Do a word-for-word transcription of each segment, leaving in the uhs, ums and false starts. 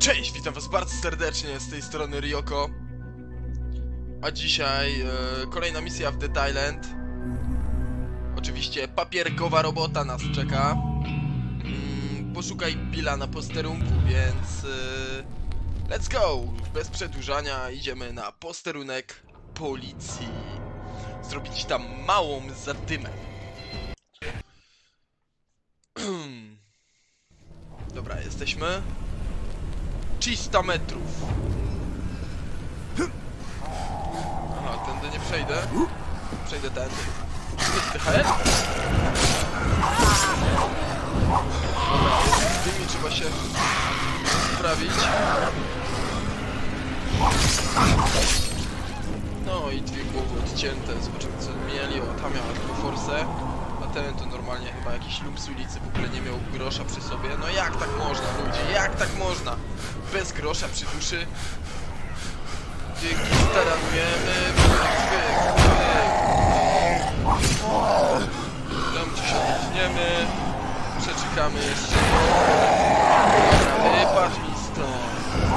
Cześć, witam was bardzo serdecznie, z tej strony Ryoko. A dzisiaj e, kolejna misja w Dead Island. Oczywiście papierkowa robota nas czeka. mm, Poszukaj Billa na posterunku, więc e, let's go! Bez przedłużania idziemy na posterunek policji. Zrobić tam małą zadymę. Dobra, jesteśmy. trzysta metrów. Aha, tędy nie przejdę. Przejdę tędy. D H L? Dobra, jest z tymi, trzeba się sprawić. No i dwie głowy odcięte. Zobaczymy, co mieli. O, ta miała tylko forsę. A ten to normalnie chyba jakiś lub z ulicy, w ogóle nie miał grosza przy sobie. No jak tak można, ludzie? Jak tak można? Bez grosza przy duszy. Dzięki, staranujemy. Tam gdzieś odetniemy. Przeczekamy jeszcze. Dobra, wypadł mi stąd.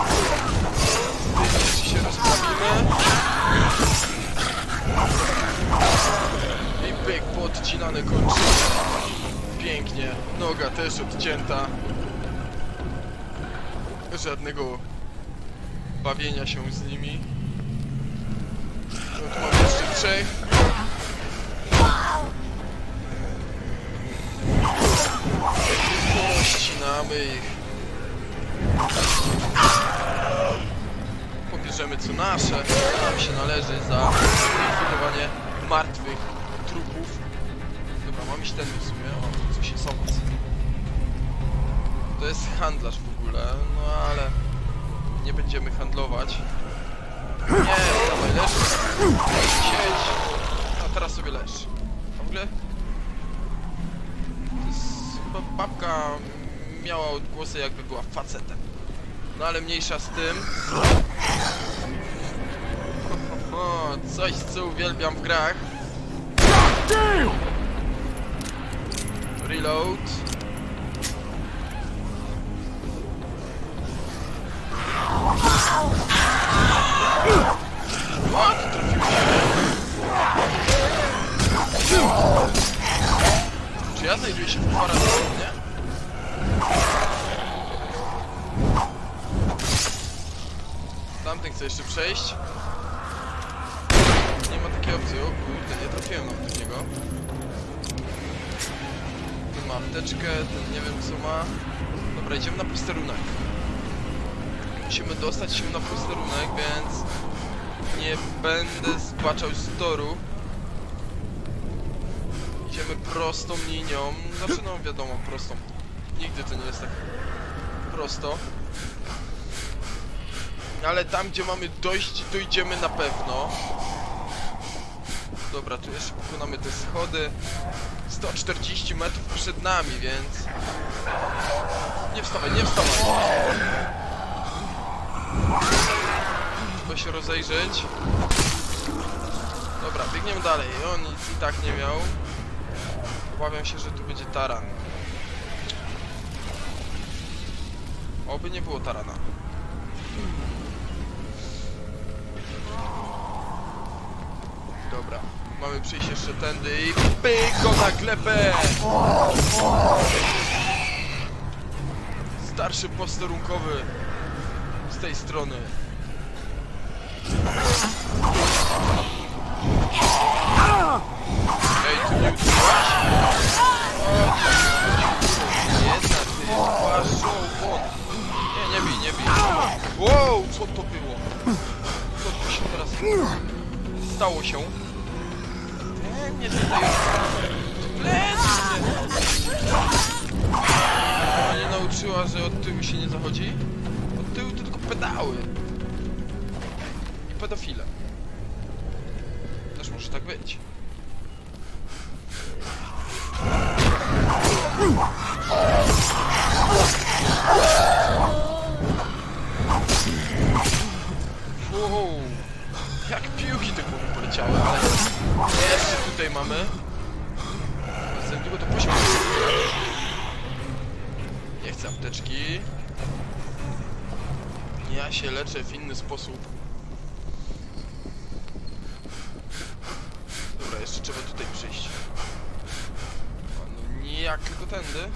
Z tym jeszcze się rozprawimy. I pyk, podcinane kończyny. Pięknie. Noga też odcięta. Żadnego bawienia się z nimi. No tu mam jeszcze trzech. Pościnamy ich. Pobierzemy co nasze. Nam się należy za likwidowanie martwych trupów. Dobra, mam iść tędy w sumie. O, coś jest owoc. To jest handlarz w ogóle, no ale nie będziemy handlować. Nie, dawaj, leż. Siedź. A teraz sobie leż. A w ogóle... To jest... chyba babka miała odgłosy, jakby była facetem. No ale mniejsza z tym. Ho, ho, ho, coś, co uwielbiam w grach. Reload. What? Czy ja znajduję się w kwarantannie? Tamten chce jeszcze przejść. Nie ma takiej opcji. O kurde, nie trafiłem nawet w niego. Ten ma apteczkę, ten nie wiem co ma. Dobra, idziemy na posterunek. Musimy dostać się na posterunek, więc nie będę zbaczał z toru. Idziemy prostą linią. Znaczy no wiadomo, prostą. Nigdy to nie jest tak prosto. Ale tam gdzie mamy dojść, dojdziemy na pewno. Dobra, tu jeszcze pokonamy te schody. sto czterdzieści metrów przed nami, więc... Nie wstawaj, nie wstawaj! Trzeba się rozejrzeć. Dobra, biegniemy dalej. On nic i tak nie miał. Obawiam się, że tu będzie taran. Oby nie było tarana. Dobra, mamy przyjść jeszcze tędy i pyk go na glebę! Starszy posterunkowy z tej strony. Ej, tu nie uczyłaś? Jedna, ty, płaszczą, won. Nie, nie bij, nie bij. Wow, co to było? Co tu się teraz stało się? Nie, nie tutaj. Plecy mnie. Nie nauczyła, że od tyłu się nie zachodzi? Od tyłu to tylko pedały. I pedofile. Też może tak być. Wow. Jak piłki te głowy poleciały, ale jeszcze tutaj mamy. Za długo to pośpiech. Nie chcę apteczki. Ja się leczę w inny sposób. Dobra, jeszcze trzeba tutaj przyjść. No nijak, tylko tędy.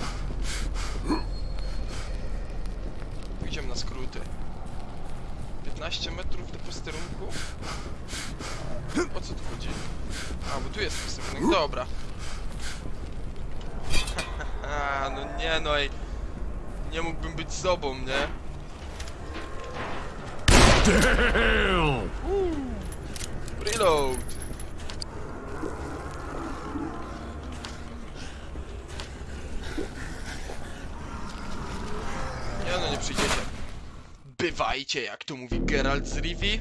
Pójdziemy na skróty. piętnaście metrów do posterunku? O co tu chodzi? A, bo tu jest posterunek, dobra. Haha, no nie no ej. Nie mógłbym być sobą, nie? Uuu. Reload! Nie no, nie przyjdziecie. Bywajcie, jak to mówi Geralt z Rivii.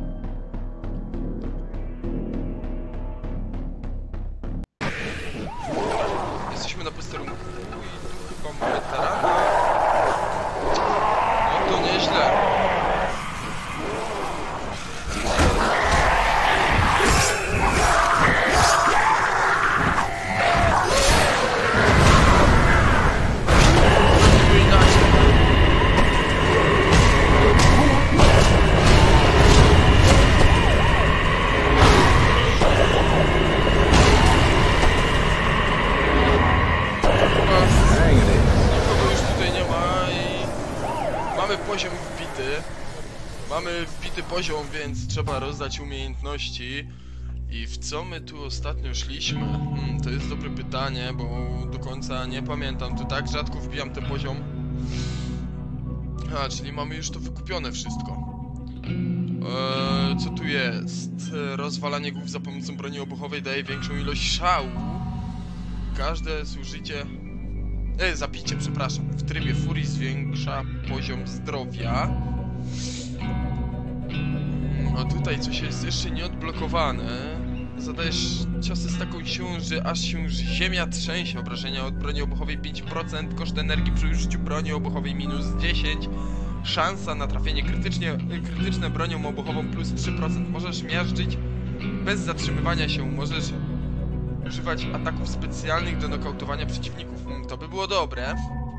Jesteśmy na posterunku i tu chyba mamy tarana. No to nieźle. Poziom wbity. Mamy wbity poziom, więc trzeba rozdać umiejętności. I w co my tu ostatnio szliśmy? Hmm, to jest dobre pytanie, bo do końca nie pamiętam. To tak rzadko wbijam ten poziom. A, czyli mamy już to wykupione wszystko. Eee, co tu jest? Rozwalanie głów za pomocą broni obuchowej daje większą ilość szału. Każde zużycie... E, zabicie, przepraszam. W trybie furii zwiększa poziom zdrowia. A tutaj coś jest jeszcze nieodblokowane. Zadajesz ciosy z taką siłą, że aż się ziemia trzęsie. Obrażenia od broni obuchowej pięć procent, koszt energii przy użyciu broni obuchowej minus dziesięć. Szansa na trafienie krytycznie, krytyczne bronią obuchową plus trzy procent. Możesz miażdżyć bez zatrzymywania się. Możesz używać ataków specjalnych do nokautowania przeciwników. To by było dobre.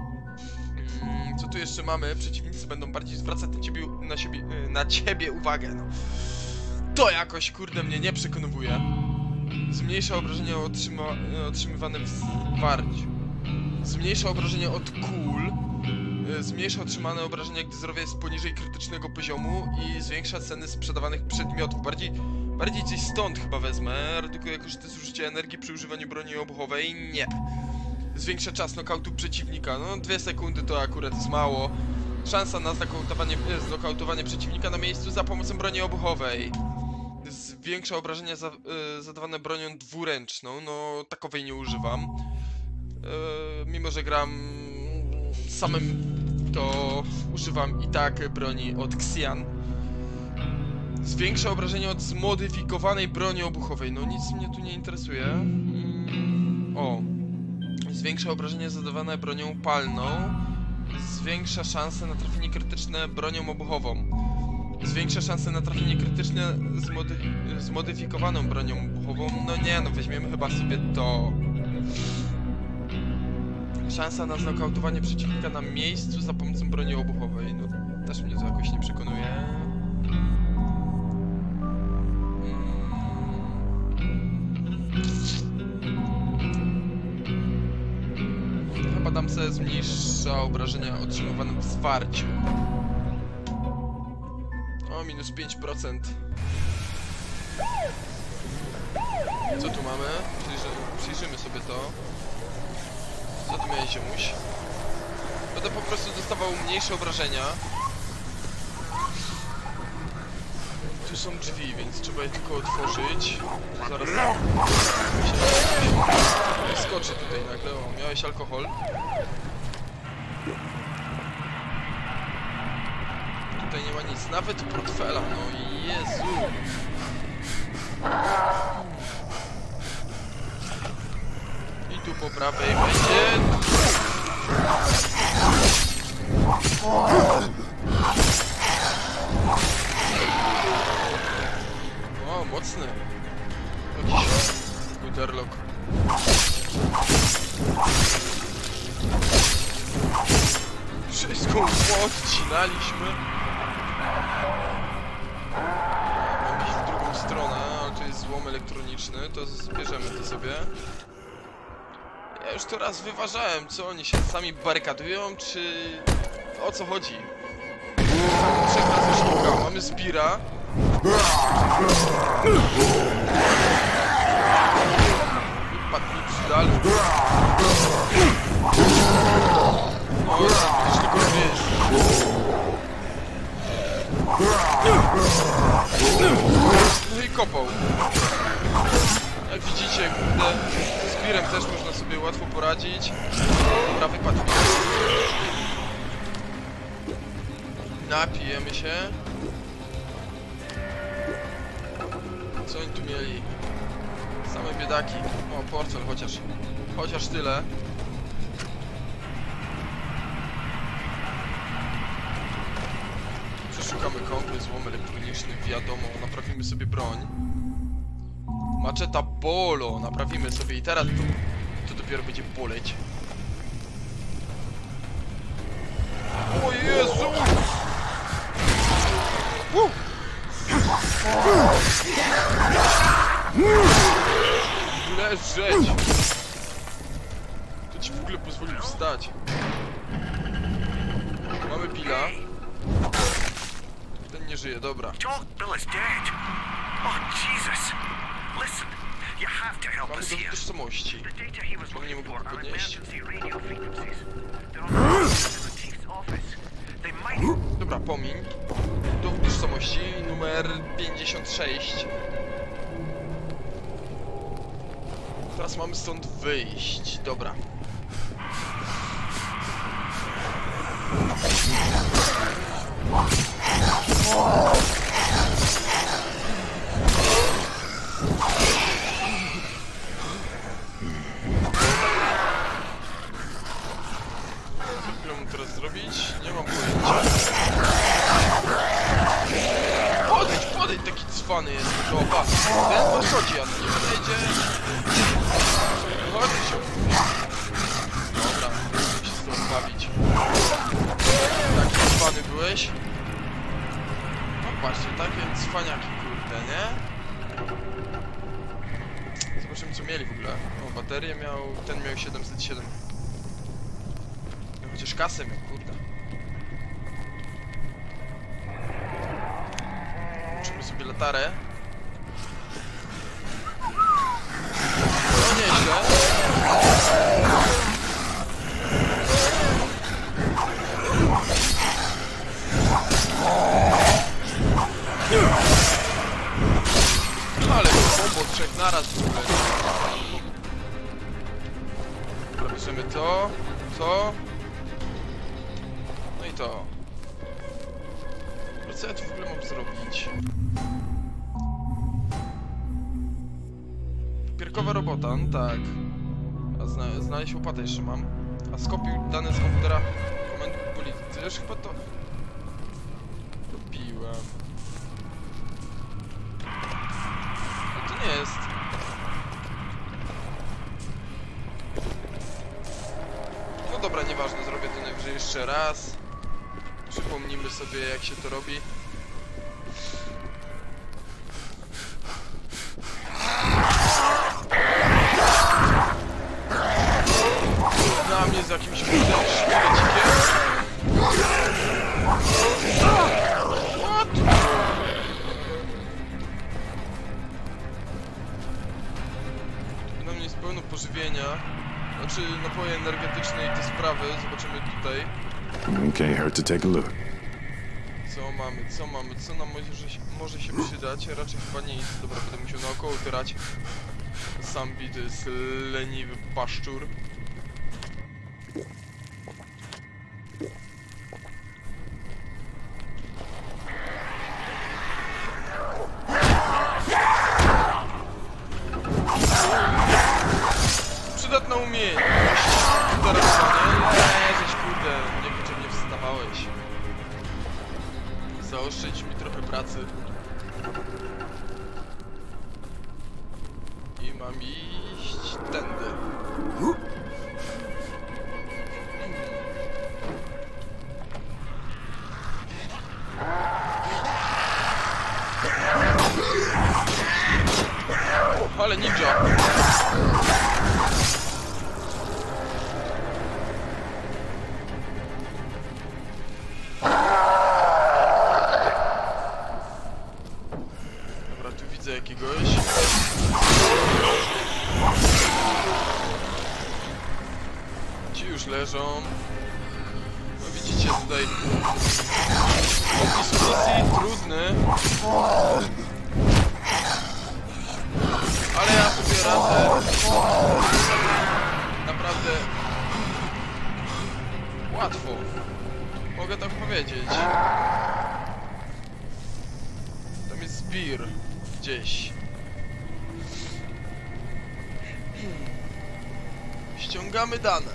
Co tu jeszcze mamy? Przeciwnicy będą bardziej zwracać na ciebie, na siebie, na ciebie uwagę. No. To jakoś, kurde, mnie nie przekonuje. Zmniejsza obrażenia otrzyma, otrzymywane w zwarciu. Zmniejsza obrażenia od kul. Zmniejsza otrzymane obrażenia, gdy zdrowie jest poniżej krytycznego poziomu i zwiększa ceny sprzedawanych przedmiotów. Bardziej, bardziej gdzieś stąd chyba wezmę. Redukuje koszty zużycia energii przy używaniu broni obuchowej. Nie. Zwiększa czas nokautu przeciwnika. No, dwie sekundy to akurat jest mało. Szansa na znokautowanie, znokautowanie przeciwnika na miejscu za pomocą broni obuchowej. Zwiększa obrażenia za, y, zadawane bronią dwuręczną. No, takowej nie używam. Y, mimo, że gram samym, to używam i tak broni od Xian. Zwiększa obrażenia od zmodyfikowanej broni obuchowej. No, nic mnie tu nie interesuje. Mm, o. Zwiększa obrażenia zadawane bronią palną. Zwiększa szanse na trafienie krytyczne bronią obuchową. Zwiększa szanse na trafienie krytyczne z mody zmodyfikowaną bronią obuchową. No nie, no weźmiemy chyba sobie to. Szansa na znokautowanie przeciwnika na miejscu za pomocą broni obuchowej. No też mnie to jakoś nie przekonuje. Chyba sobie zmniejsza obrażenia otrzymywane w zwarciu. O, minus pięć procent. Co tu mamy? Przyjrzymy, przyjrzymy sobie to. Co tu miałeś, ziomuś? Będę po prostu dostawał mniejsze obrażenia. Tu są drzwi, więc trzeba je tylko otworzyć. Zaraz skoczy tutaj nagle. O, miałeś alkohol. Tutaj nie ma nic, nawet portfela, no Jezu. I tu po prawej będzie... O, mocny. Jakiś Guderlock. Wszystko odcinaliśmy. złom elektroniczny, to zbierzemy to sobie. Ja już to raz wyważałem, co oni się sami barykadują, czy o co chodzi? Trzech razy sztuka, mamy Spira. Wypadł mi przydal. O, już tylko wiesz. No i kopał. Jak widzicie, kurde, z Spirem też można sobie łatwo poradzić. Dobra, wypadł. Napijemy się. Co oni tu mieli? Same biedaki. O, porcel chociaż. Chociaż tyle. Przeszukamy komplet, złom elektroniczny, wiadomo, naprawimy sobie broń. Maczeta bolo, naprawimy sobie i teraz to, to dopiero będzie boleć. O Jezu! Uh! Leżeć! To ci w ogóle pozwolił wstać. Mamy Billa. Ten nie żyje, dobra. Mamy do tożsamości. Bo nie mógł podnieść. Dobra, pomiń. Dowód tożsamości numer pięćdziesiąt sześć. Teraz mamy stąd wyjść. Dobra. Co mam teraz zrobić? Nie mam pojęcia. Podejdź, podejdź, taki cwany jest. Opa, ten podchodzi, a tu nie podejdzie. Chodź się. Dobra, chcę się z tą bawić. Taki cwany byłeś. No patrzcie, takie cwaniaki, kurde, nie? Zobaczymy, co mieli w ogóle. O, baterię miał, ten miał siedemset siedem. No, chociaż kasę miał, kurde. Włączymy sobie latarę. No nieźle. Ale kombo trzech naraz w ogóle. Dobra, bierzemy to, to. No i to. Co ja tu w ogóle mam zrobić? Pierkowa robota, no tak. A zna znaleźć łopatę jeszcze mam. A skopił dane z komputera komendy policji. Już chyba to robiłem. Ale to nie jest. No dobra, nieważne, zrobię to najwyżej jeszcze raz. Przypomnimy sobie, jak się to robi. Na mnie z jakimś szpilecikiem. What? Na mnie jest pełno pożywienia. Znaczy napoje energetyczne i te sprawy. Zobaczymy tutaj. Can't hurt to take a look. Co mamy, co mamy, co nam może się, może się przydać? Raczej chyba nic. Dobra, będę musiał naokoło opierać. Sambi to jest leniwy paszczur. Przydatna umiejętność. Zareagowanie. Leżeć, kurde, niepotrzebnie wstawałeś. Zaoszczędź mi trochę pracy. I mam iść tędy. leżą. No widzicie tutaj opis misji trudny, ale ja sobie radzę naprawdę łatwo, mogę tak powiedzieć. Tam jest zbir gdzieś. Ściągamy dane.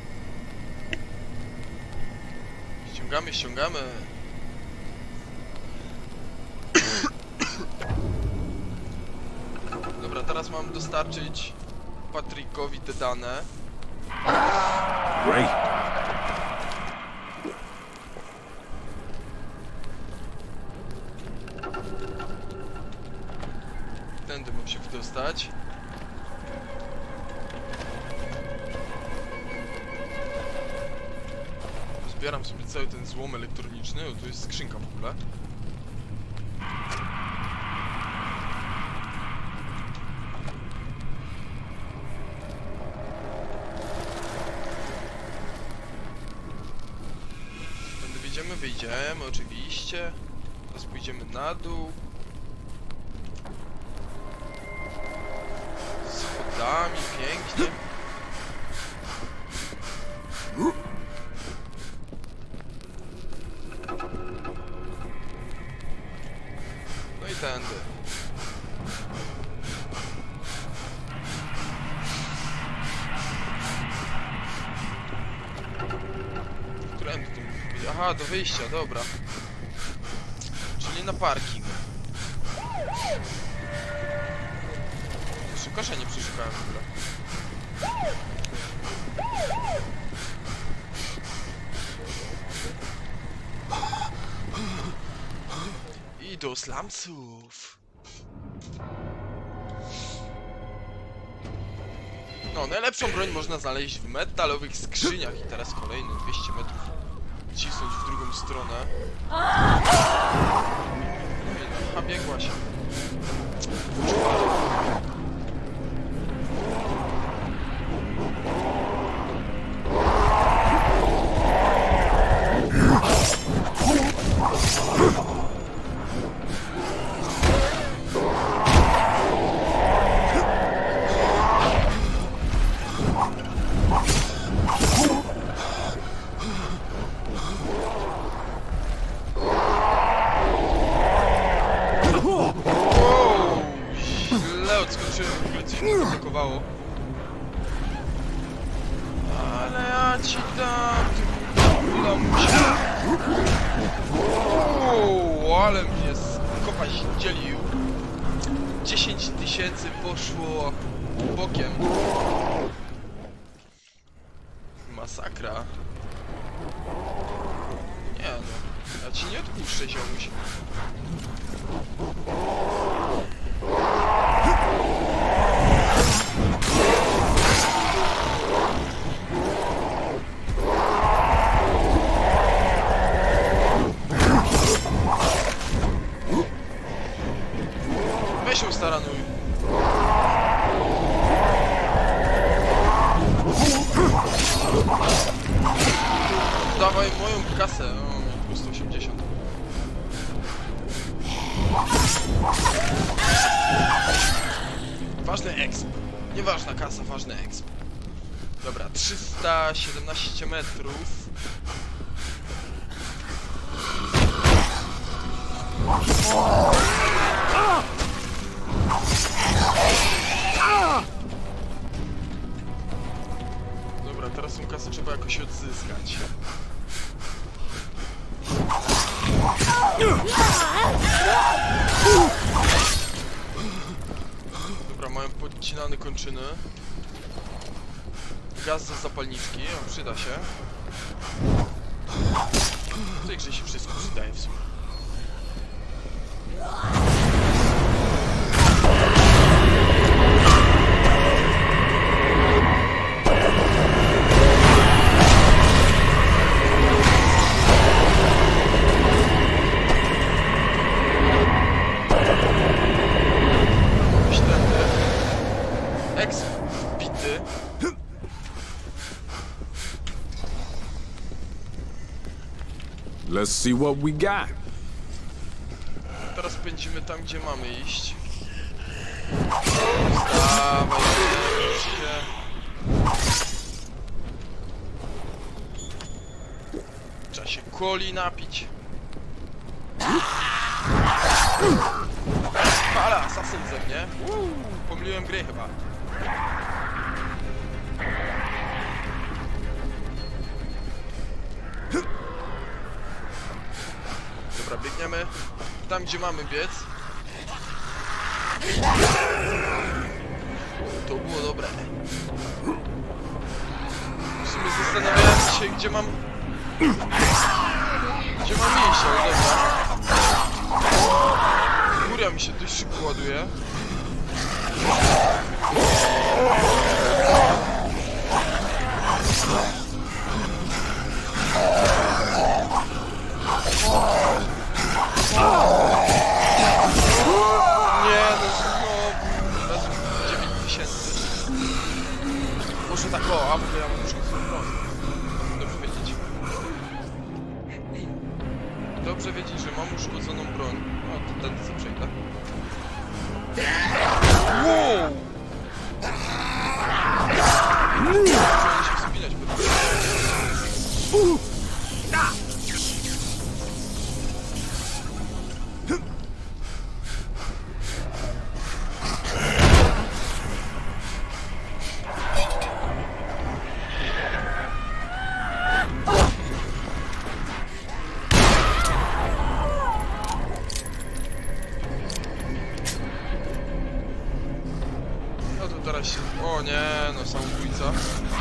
Ściągamy, ściągamy. Dobra, teraz mam dostarczyć Patrykowi te dane. Great. Tędy mam się wydostać. Zbieram sobie cały ten złom elektroniczny. O, tu jest skrzynka w ogóle. Tędy wyjdziemy, wyjdziemy oczywiście. Teraz pójdziemy na dół. Schodami, pięknie. No i tędy. Którędy tu? Aha, do wyjścia, dobra. Czyli na parking. Szukasza nie przeszukałem w ogóle. I do slumsów. No, najlepszą broń można znaleźć w metalowych skrzyniach. I teraz kolejne dwieście metrów cisnąć w drugą stronę. Aha, biegła się. Zablokowało. Ale ja ci dam, ty lamusie. Uuu, ale mnie kopa dzielił. dziesięć tysięcy poszło bokiem. Masakra. Nie no, ja ci nie odpuszczę, ziomuś. Weź się ustaranuj. Dawaj moją kasę. O, plus sto osiemdziesiąt. Ważny exp. Nieważna kasa, ważny exp. Dobra, trzysta siedemnaście metrów. Dobra, teraz tą kasę trzeba jakoś odzyskać. Dobra, mają podcinane kończyny. Gaz ze zapalniczki, o, przyda się. W tej grze się wszystko przydaje w sumie. Let's see what we got. Teraz pędzimy tam, gdzie mamy iść. Dawaj, się. Trzeba się coli napić. Ale asasyn ze mnie. Uuu, pomyliłem gry chyba. Dobra, biegniemy tam, gdzie mamy biec. To było dobre. W sumie zastanawiałem się, gdzie mam... Gdzie mam iść, ale dobra. Góra mi się dość szybko ładuje. Nie, no znowu dziewięć tysięcy. Może tak o, a bo ja mam uszkodzoną broń. Dobrze wiedzieć. Dobrze wiedzieć, że mam uszkodzoną broń. O, to tędy co przejdę. Wow! Muszę się wspinać po tym. Teraz się... O nie, no samobójca.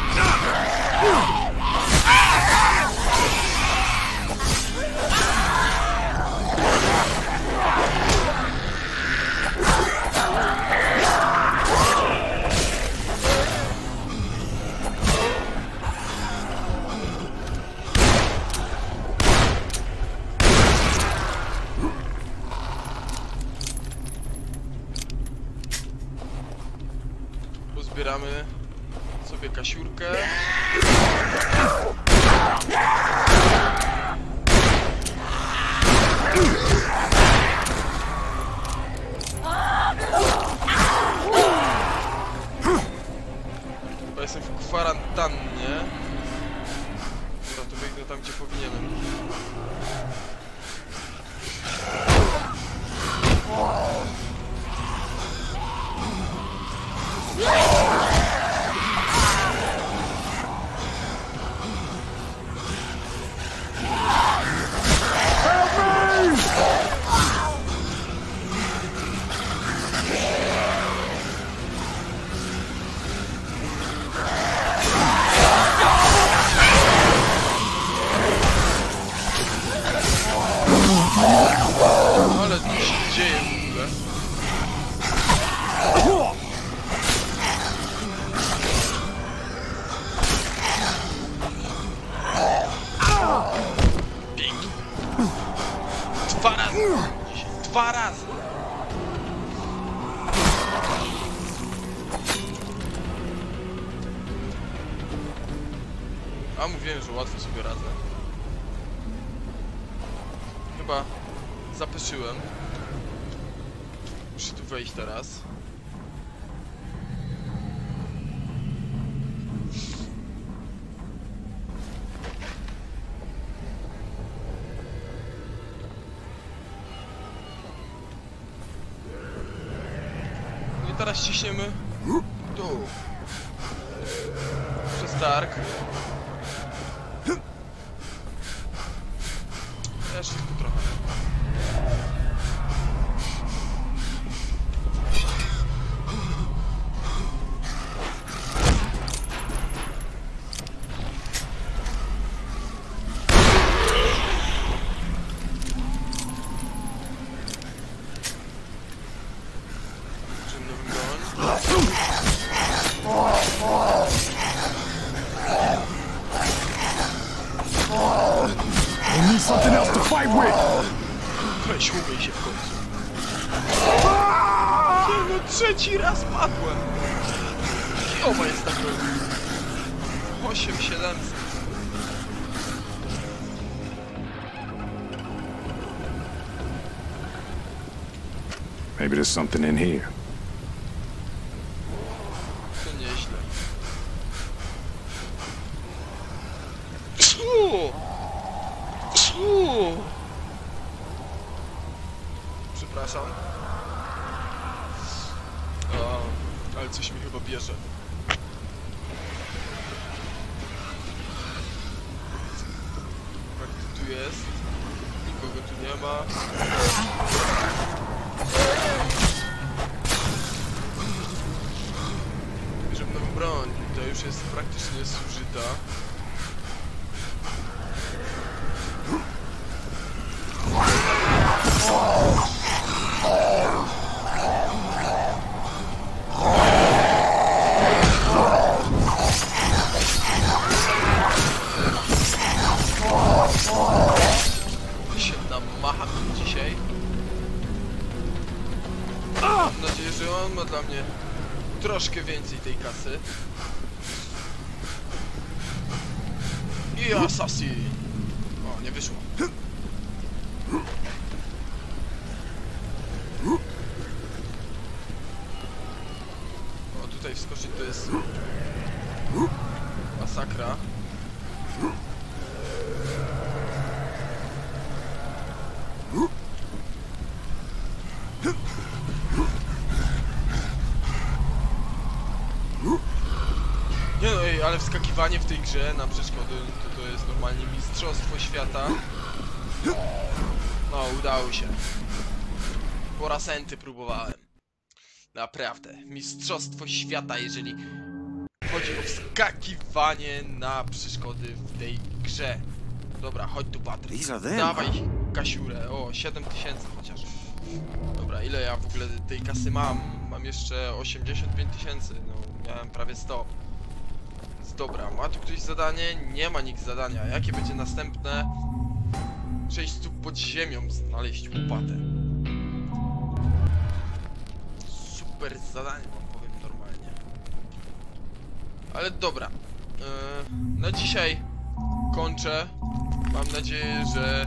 Zbieramy sobie kasiurkę. Chyba jestem w kwarantannie. Dobra, to biegnę tam, gdzie powinienem. Ale co się dzieje w ogóle? Pięknie. Dwa razy. Dwa razy. A mówiłem, że łatwo sobie radzę. Chyba zapeszyłem. Muszę tu wejść teraz. No i teraz ciśniemy tu. Przez targ. Jeszcze tylko trochę. We need something else to fight with. Weź, umyj się w końcu. Nie no, trzeci raz padłem. Kijowa jest ta broń. osiem siedemset. Maybe there's something in here. To nieźle. Uuu! Uuu! Przepraszam. O, ale coś mi chyba bierze. Jak tu jest? Nikogo tu nie ma. Bierzemy nową broń. To już jest praktycznie zużyta. Się namacham dzisiaj. Mam nadzieję, że on ma dla mnie troszkę więcej tej kasy. I assassin! O, nie wyszło. O, tutaj wskoczyć to jest masakra. Nie no, ej, ale wskakiwanie w tej grze na przeszkody to, to jest normalnie mistrzostwo świata. No, udało się. Po raz enty próbowałem. Naprawdę, mistrzostwo świata, jeżeli chodzi o wskakiwanie na przeszkody w tej grze. Dobra, chodź tu, Patryk. Dawaj kasiurę. O, siedem tysięcy chociaż. Dobra, ile ja w ogóle tej kasy mam? Mam jeszcze osiemdziesiąt pięć tysięcy. No, miałem prawie sto. Więc dobra, ma tu ktoś zadanie? Nie ma nikt zadania. Jakie będzie następne? sześć stóp pod ziemią znaleźć łopatę. Super zadanie, wam powiem normalnie. Ale dobra. Yy, na dzisiaj kończę. Mam nadzieję, że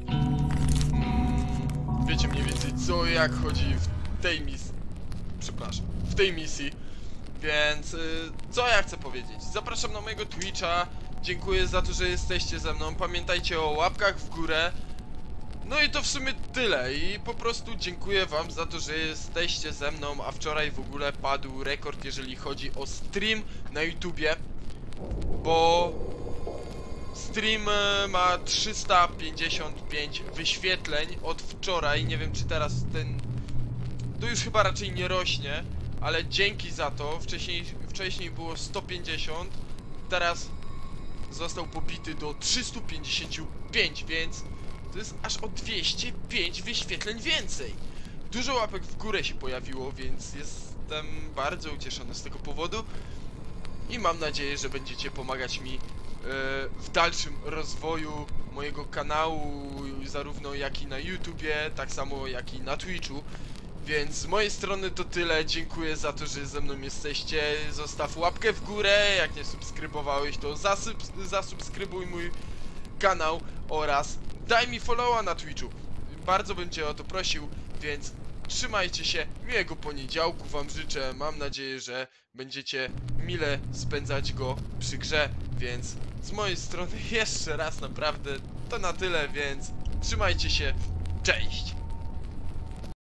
mm, wiecie mniej więcej co, jak chodzi w tej misji. Przepraszam, w tej misji. Więc yy, co ja chcę powiedzieć? Zapraszam na mojego Twitcha. Dziękuję za to, że jesteście ze mną. Pamiętajcie o łapkach w górę. No i to w sumie tyle. I po prostu dziękuję wam za to, że jesteście ze mną. A wczoraj w ogóle padł rekord, jeżeli chodzi o stream na YouTubie. Bo stream ma trzysta pięćdziesiąt pięć wyświetleń od wczoraj. Nie wiem, czy teraz ten... To już chyba raczej nie rośnie. Ale dzięki za to. Wcześniej, wcześniej było sto pięćdziesiąt. Teraz został pobity do trzystu pięćdziesięciu pięciu, więc to jest aż o dwieście pięć wyświetleń więcej. Dużo łapek w górę się pojawiło, więc jestem bardzo ucieszony z tego powodu. I mam nadzieję, że będziecie pomagać mi yy, w dalszym rozwoju mojego kanału, zarówno jak i na YouTubie, tak samo jak i na Twitchu. Więc z mojej strony to tyle. Dziękuję za to, że ze mną jesteście. Zostaw łapkę w górę. Jak nie subskrybowałeś, to zasubskrybuj mój kanał oraz daj mi followa na Twitchu. Bardzo bym cię o to prosił, więc trzymajcie się. Miłego poniedziałku wam życzę. Mam nadzieję, że będziecie mile spędzać go przy grze. Więc z mojej strony jeszcze raz naprawdę to na tyle, więc trzymajcie się. Cześć!